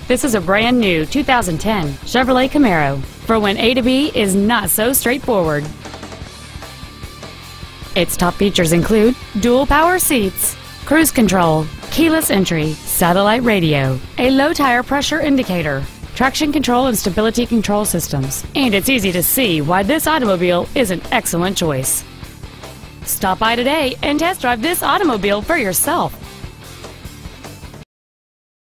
This is a brand new 2010 Chevrolet Camaro for when A to B is not so straightforward. Its top features include dual power seats, cruise control, keyless entry, satellite radio, a low tire pressure indicator, traction control and stability control systems, and it's easy to see why this automobile is an excellent choice. Stop by today and test drive this automobile for yourself.